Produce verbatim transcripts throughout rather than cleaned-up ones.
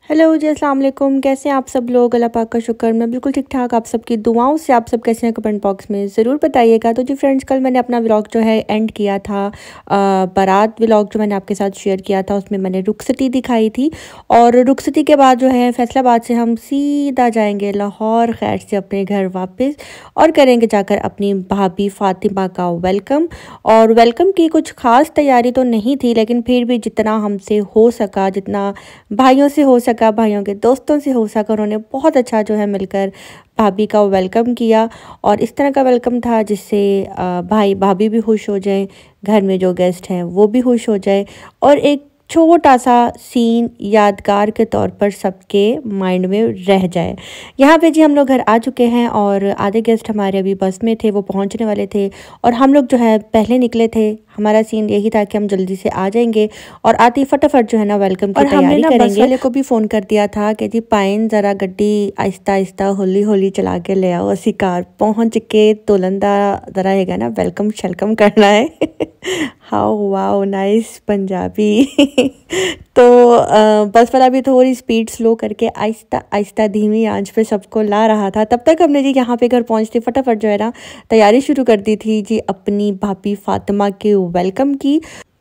Hello जी, अस्सलाम वालेकुम। कैसे हैं आप सब लोग? अल्लाह पाक का शुक्र, मैं बिल्कुल ठीक ठाक। आप सबकी दुआओं से आप सब कैसे हैं कमेंट बॉक्स में ज़रूर बताइएगा। तो जी फ्रेंड्स, कल मैंने अपना व्लॉग जो है एंड किया था, आ, बारात व्लॉग जो मैंने आपके साथ शेयर किया था, उसमें मैंने रुखसती दिखाई थी। और रुखसती के बाद जो है फैसलाबाद से हम सीधा जाएंगे लाहौर खैर से अपने घर वापस, और करेंगे जाकर अपनी भाभी फ़ातिमा का वेलकम। और वेलकम की कुछ ख़ास तैयारी तो नहीं थी, लेकिन फिर भी जितना हमसे हो सका, जितना भाइयों से हो सका, भाइयों के दोस्तों से हो सका, उन्होंने बहुत अच्छा जो है मिलकर भाभी का वेलकम किया। और इस तरह का वेलकम था जिससे भाई भाभी भी खुश हो जाए, घर में जो गेस्ट हैं वो भी खुश हो जाए, और एक छोटा सा सीन यादगार के तौर पर सबके माइंड में रह जाए। यहाँ पे जी हम लोग घर आ चुके हैं, और आधे गेस्ट हमारे अभी बस में थे, वो पहुँचने वाले थे, और हम लोग जो है पहले निकले थे। हमारा सीन यही था कि हम जल्दी से आ जाएंगे और आते ही फटाफट जो है ना वेलकम की तैयारी करेंगे। बस वाले को भी फ़ोन कर दिया था कि जी पाइन ज़रा गड्डी आहिस्ता आहिस्ता होली होली चला के ले आओ, असी कार पहुँच के तोलंदा ज़रा हैगा ना वेलकम शलकम करना है। How wow nice Punjabi. तो आ, बस वाला भी थोड़ी स्पीड स्लो करके आहिस्ता आहिस्ता धीमी आंच पे सबको ला रहा था। तब तक हमने जी यहाँ पे घर पहुँचते फटाफट जो है ना तैयारी शुरू कर दी थी जी अपनी भाभी फ़ातिमा के वेलकम की।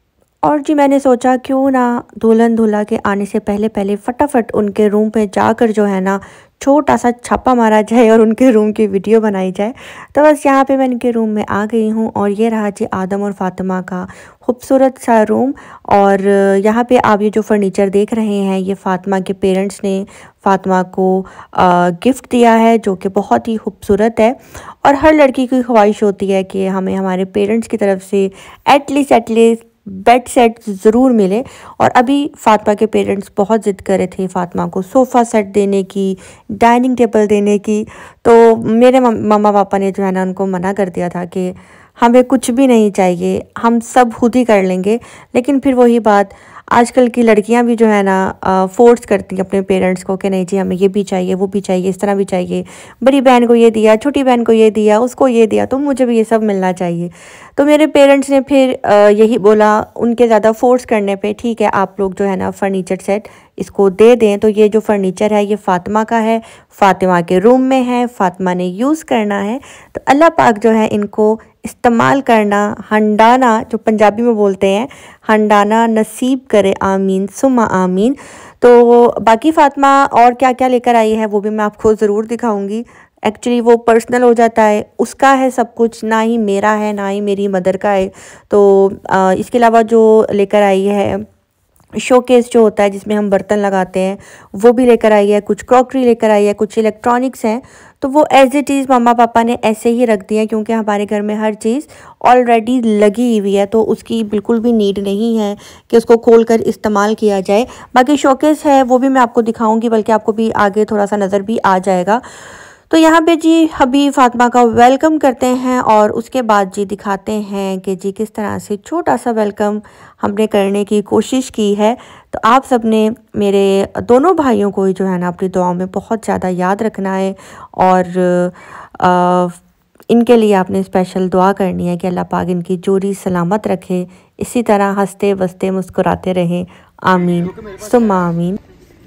और जी मैंने सोचा क्यों ना दुल्हन दूल्हा के आने से पहले पहले फटाफट उनके रूम पे जाकर जो है ना छोटा सा छापा मारा जाए और उनके रूम की वीडियो बनाई जाए। तो बस यहाँ पे मैं इनके रूम में आ गई हूँ, और ये रहा जी आदम और फ़ातिमा का खूबसूरत सा रूम। और यहाँ पे आप ये जो फर्नीचर देख रहे हैं, ये फ़ातिमा के पेरेंट्स ने फ़ातिमा को आ, गिफ्ट दिया है, जो कि बहुत ही खूबसूरत है। और हर लड़की की ख्वाहिश होती है कि हमें हमारे पेरेंट्स की तरफ से एटलीस्ट एटलीस्ट बेड सेट ज़रूर मिले। और अभी फ़ातिमा के पेरेंट्स बहुत ज़िद कर रहे थे फ़ातिमा को सोफ़ा सेट देने की, डाइनिंग टेबल देने की। तो मेरे मम्मा पापा ने जो है ना उनको मना कर दिया था कि हमें कुछ भी नहीं चाहिए, हम सब खुद ही कर लेंगे। लेकिन फिर वही बात, आजकल की लड़कियां भी जो है ना फोर्स करती हैं अपने पेरेंट्स को कि नहीं जी हमें ये भी चाहिए, वो भी चाहिए, इस तरह भी चाहिए। बड़ी बहन को ये दिया, छोटी बहन को ये दिया, उसको ये दिया, तो मुझे भी ये सब मिलना चाहिए। तो मेरे पेरेंट्स ने फिर आ, यही बोला, उनके ज़्यादा फोर्स करने पे ठीक है आप लोग जो है ना फर्नीचर सेट इसको दे दें। तो ये जो फर्नीचर है ये फ़ातिमा का है, फ़ातिमा के रूम में है, फ़ातिमा ने यूज़ करना है। तो अल्लाह पाक जो है इनको इस्तेमाल करना, हंडाना जो पंजाबी में बोलते हैं, हंडाना नसीब करे, आमीन सुमा आमीन। तो बाकी फ़ातिमा और क्या क्या लेकर आई है वो भी मैं आपको ज़रूर दिखाऊंगी। एक्चुअली वो पर्सनल हो जाता है, उसका है सब कुछ, ना ही मेरा है ना ही मेरी मदर का है। तो आ, इसके अलावा जो लेकर आई है शोकेस जो होता है जिसमें हम बर्तन लगाते हैं, वो भी लेकर आई है, कुछ क्रॉकरी लेकर आई है, कुछ इलेक्ट्रॉनिक्स हैं। तो वो एज इट इज़ मम्मा पापा ने ऐसे ही रख दिया, क्योंकि हमारे घर में हर चीज़ ऑलरेडी लगी हुई है, तो उसकी बिल्कुल भी नीड नहीं है कि उसको खोल कर इस्तेमाल किया जाए। बाकी शोकेस है वो भी मैं आपको दिखाऊंगी, बल्कि आपको भी आगे थोड़ा सा नज़र भी आ जाएगा। तो यहाँ पे जी अभी फ़ातिमा का वेलकम करते हैं, और उसके बाद जी दिखाते हैं कि जी किस तरह से छोटा सा वेलकम हमने करने की कोशिश की है। तो आप सब ने मेरे दोनों भाइयों को ही जो है ना अपनी दुआओं में बहुत ज़्यादा याद रखना है, और आ, इनके लिए आपने स्पेशल दुआ करनी है कि अल्लाह पाक इनकी जोड़ी सलामत रखे, इसी तरह हंसते बसते मुस्कुराते रहें, आमीन सुम्मा आमीन।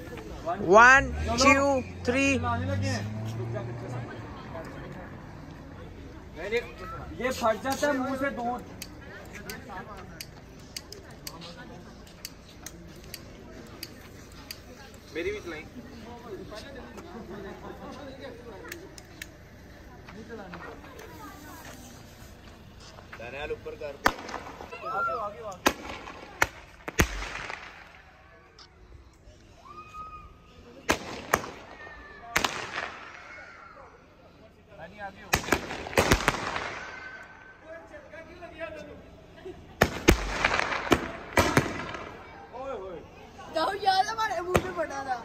One two three. ये फट जाता है मुंह से दूर। मेरी भी चलाई। ऊपर कर आगे आगे आगे। आगे हो यार हमारे मुंह पे पड़ा था।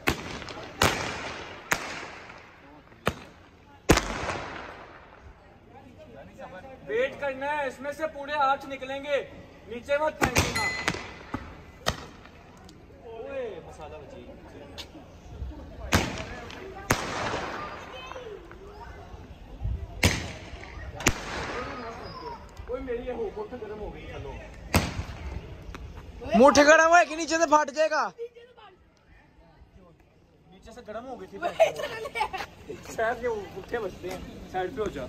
वेट करना है, इसमें से पूरे आठ निकलेंगे, नीचे मत फेंकना। ओए मसाला बची। ओए मेरी ये हो बहुत गर्म हो गई। चलो मुठ गरम है कि नीचे से फट जाएगा। नीचे से गर्म हो गई थी शायद ये उठे बचते हैं। साइड पे हो जा,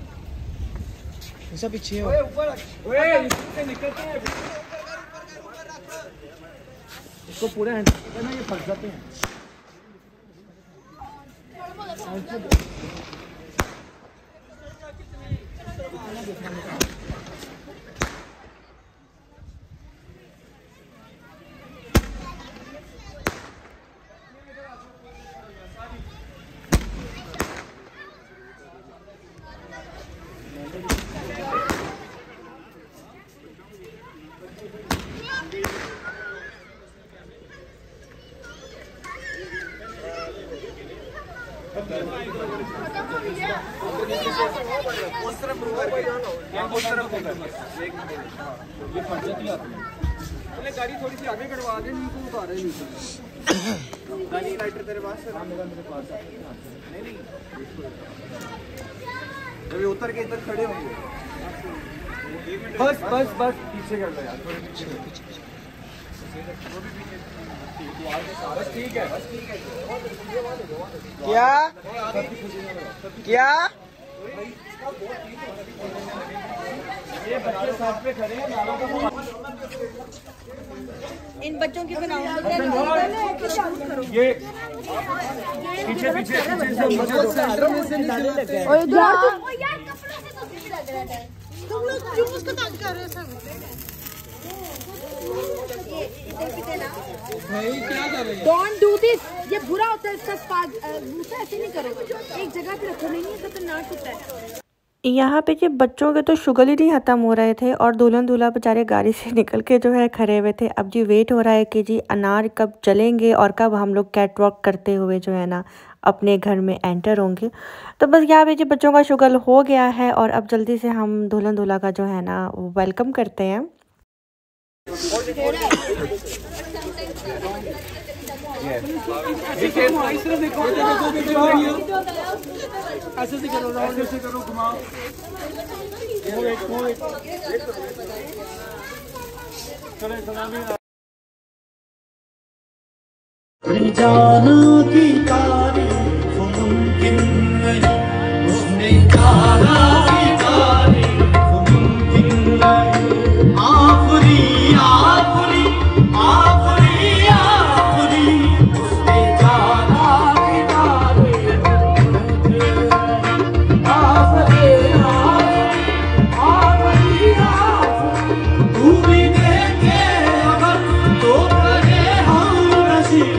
ऐसा पीछे हो। ओए ऊपर, ओए इससे निकलते हैं इसको पूरे हैंडल करना, ये फंस जाते हैं। उस तरफ उस तरफ ये फंसती आती है। पहले गाड़ी थोड़ी सी आगे करवा दे, नहीं तो उतार रहे नीचे। गाड़ी लाइटर तेरे पास है? मेरा मेरे पास है। नहीं नहीं जब ये उतर के इधर खड़े होंगे बस बस बस पीछे कर लो यार, थोड़े पीछे बस ठीक है बस ठीक है। क्या क्या ये बच्चे साथ पे खड़े हैं, नालों को इन बच्चों की बनाओ ये पीछे पीछे तुम लोग क्यों उसको तंग कर रहे हो सब? Don't do this. ये बुरा होता है, इसका स्पार्क ऐसे नहीं करो, एक जगह पे रखो, नहीं तो खतरनाक होता है। यहाँ पे जी बच्चों के तो शुगर ही नहीं ख़त्म हो रहे थे और दुल्हन दूल्हा बेचारे गाड़ी से निकल के जो है खड़े हुए थे। अब जी वेट हो रहा है कि जी अनार कब चलेंगे और कब हम लोग कैट वॉक करते हुए जो है ना अपने घर में एंटर होंगे। तो बस यहाँ पे जी बच्चों का शुगर हो गया है और अब जल्दी से हम दुल्हन दूल्हा का जो है ना वेलकम करते हैं। ऐसे से करो, राउंड से करो, घुमाओ। चले जाना की तारीफ मुमकिन नहीं, उसने जाना की तारीफ मुमकिन नहीं। आखरी आखरी आखरी आखरी उसने जाना की तारीफ मुमकिन नहीं। आखरी आखरी आखरी तू भी देखे अगर तो कहे हम नसीब,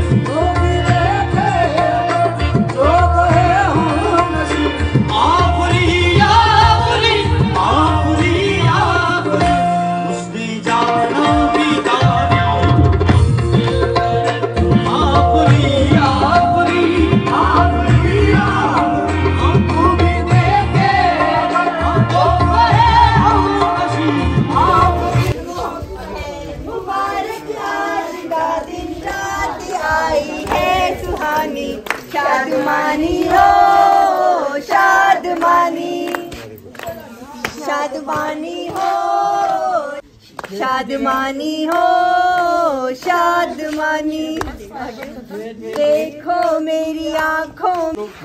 शादमानी हो शादमानी, शादमानी हो शादमानी हो शादमानी, देखो मेरी आँखों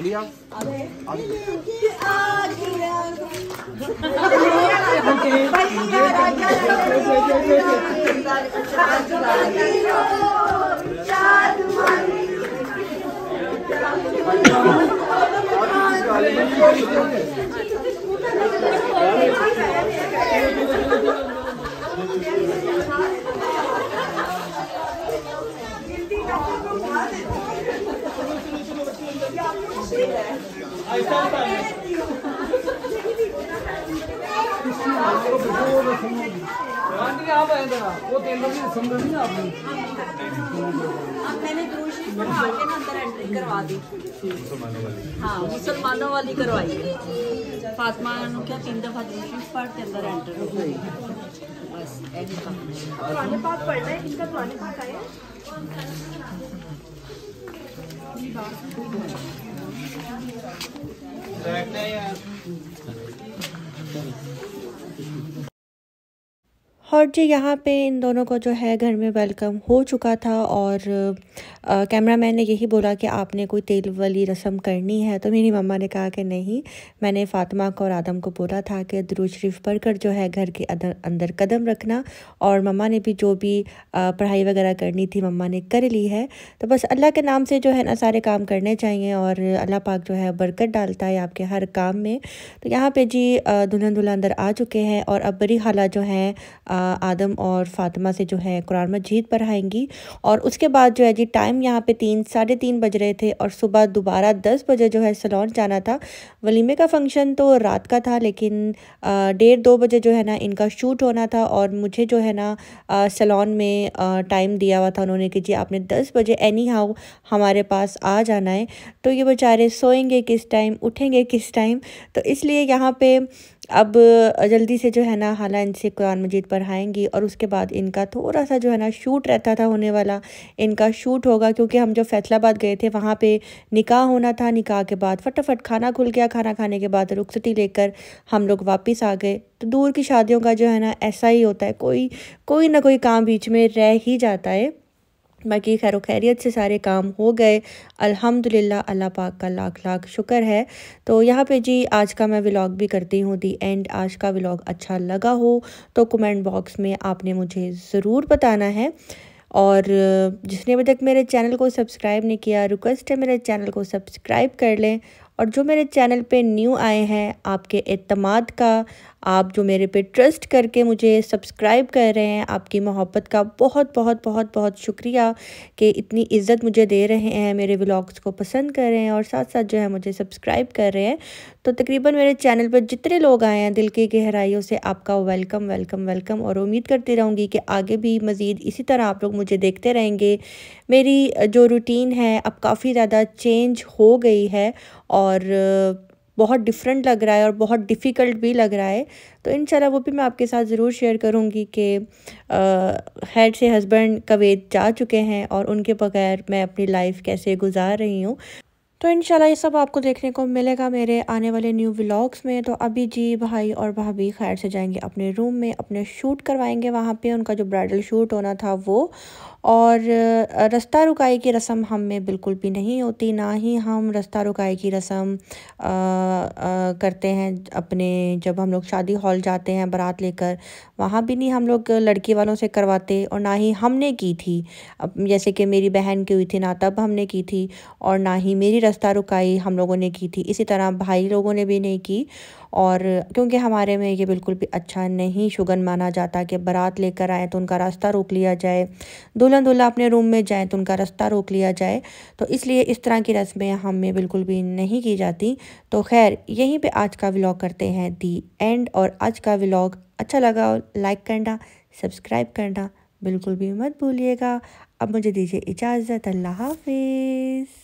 मैंने दूसरी बढ़ा के ना अंदर एंट्री करवा दी। हाँ मुसलमानों वाली करवाई है। फातिमा ने क्या तीन दफा दूसरी पढ़ के अंदर एंटर हो गई। बस पुराने पाक पढ़ना है, इनका पुराने पाक आया और जी यहाँ पे इन दोनों को जो है घर में वेलकम हो चुका था और कैमरा मैन ने यही बोला कि आपने कोई तेल वाली रस्म करनी है, तो मेरी मम्मा ने कहा कि नहीं, मैंने फ़ातिमा को और आदम को बोला था कि दुरूद शरीफ पढ़कर जो है घर के अंदर अंदर कदम रखना, और मम्मा ने भी जो भी पढ़ाई वगैरह करनी थी मम्मा ने कर ली है। तो बस अल्लाह के नाम से जो है ना सारे काम करने चाहिए और अल्लाह पाक जो है बरकत डालता है आपके हर काम में। तो यहाँ पे जी दुल्हन दुल्हन अंदर आ चुके हैं और अब बड़ी खाला जो है आदम और फातिमा से जो है कुरान मजीद पढ़ाएंगी। और उसके बाद जो है जी टाइम यहाँ पे तीन साढ़े तीन बज रहे थे और सुबह दोबारा दस बजे जो है सैलून जाना था। वलीमे का फंक्शन तो रात का था, लेकिन डेढ़ दो बजे जो है ना इनका शूट होना था और मुझे जो है ना सैलून में टाइम दिया हुआ था उन्होंने कि जी आपने दस बजे एनी हाउ हमारे पास आ जाना है। तो ये बेचारे सोएंगे किस टाइम, उठेंगे किस टाइम, तो इसलिए यहाँ पे अब जल्दी से जो है ना हाला इनसे कुरान मजीद पढ़ाएंगी और उसके बाद इनका थोड़ा सा जो है ना शूट रहता था होने वाला, इनका शूट होगा क्योंकि हम जो फैसलाबाद गए थे वहाँ पे निकाह होना था। निकाह के बाद फटाफट खाना खुल गया, खाना खाने के बाद रुखसती लेकर हम लोग वापस आ गए। तो दूर की शादियों का जो है ना ऐसा ही होता है, कोई कोई ना कोई काम बीच में रह ही जाता है। बाकी खैर खैरियत से सारे काम हो गए अल्हम्दुलिल्लाह, अल्लाह पाक का लाख लाख शुक्र है। तो यहाँ पे जी आज का मैं व्लॉग भी करती हूँ दी एंड। आज का व्लॉग अच्छा लगा हो तो कमेंट बॉक्स में आपने मुझे ज़रूर बताना है, और जिसने अभी तक मेरे चैनल को सब्सक्राइब नहीं किया रिक्वेस्ट है मेरे चैनल को सब्सक्राइब कर लें। और जो मेरे चैनल पे न्यू आए हैं, आपके एतमाद का, आप जो मेरे पे ट्रस्ट करके मुझे सब्सक्राइब कर रहे हैं, आपकी मोहब्बत का बहुत बहुत बहुत बहुत शुक्रिया कि इतनी इज़्ज़त मुझे दे रहे हैं, मेरे व्लॉग्स को पसंद कर रहे हैं और साथ साथ जो है मुझे सब्सक्राइब कर रहे हैं। तो तकरीबन मेरे चैनल पर जितने लोग आए हैं दिल की गहराइयों से आपका वेलकम वेलकम वेलकम, और उम्मीद करती रहूँगी कि आगे भी मज़ीद इसी तरह आप लोग मुझे देखते रहेंगे। मेरी जो रूटीन है अब काफ़ी ज़्यादा चेंज हो गई है और बहुत डिफरेंट लग रहा है और बहुत डिफ़िकल्ट भी लग रहा है। तो इंशाल्लाह वो भी मैं आपके साथ ज़रूर शेयर करूँगी कि हेड से हस्बैंड कुवैत जा चुके हैं और उनके बगैर मैं अपनी लाइफ कैसे गुजार रही हूँ। तो इंशाल्लाह ये सब आपको देखने को मिलेगा मेरे आने वाले न्यू व्लॉग्स में। तो अभी जी भाई और भाभी खैर से जाएंगे अपने रूम में, अपने शूट करवाएंगे वहाँ पे उनका जो ब्राइडल शूट होना था वो। और रास्ता रुकाई की रस्म हम में बिल्कुल भी नहीं होती, ना ही हम रास्ता रुकाई की रस्म करते हैं अपने जब हम लोग शादी हॉल जाते हैं बारात लेकर, वहाँ भी नहीं हम लोग लड़की वालों से करवाते और ना ही हमने की थी। अब जैसे कि मेरी बहन की हुई थी ना तब हमने की थी, और ना ही मेरी रास्ता रुकाई हम लोगों ने की थी, इसी तरह भाई लोगों ने भी नहीं की। और क्योंकि हमारे में ये बिल्कुल भी अच्छा नहीं शुगन माना जाता कि बारात लेकर आए तो उनका रास्ता रोक लिया जाए, दुल्हन दूल्हा अपने रूम में जाए तो उनका रास्ता रोक लिया जाए। तो इसलिए इस तरह की रस्में हम में बिल्कुल भी नहीं की जाती। तो खैर यहीं पे आज का व्लॉग करते हैं दी एंड। और आज का व्लॉग अच्छा लगा लाइक करना, सब्सक्राइब करना बिल्कुल भी मत भूलिएगा। अब मुझे दीजिए इजाज़त, अल्लाह हाफिज़।